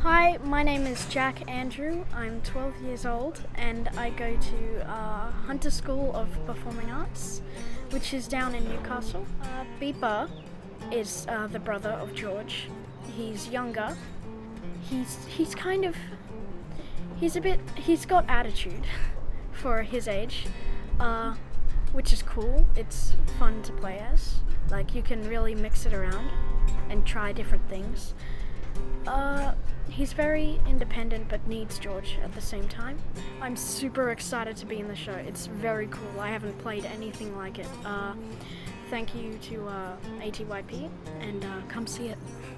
Hi, my name is Jack Andrew. I'm 12 years old and I go to Hunter School of Performing Arts, which is down in Newcastle. Beeper is the brother of George. He's younger. He's got attitude for his age, which is cool. It's fun to play as. Like, you can really mix it around and try different things. He's very independent but needs George at the same time. I'm super excited to be in the show. It's very cool. I haven't played anything like it. Thank you to ATYP and come see it.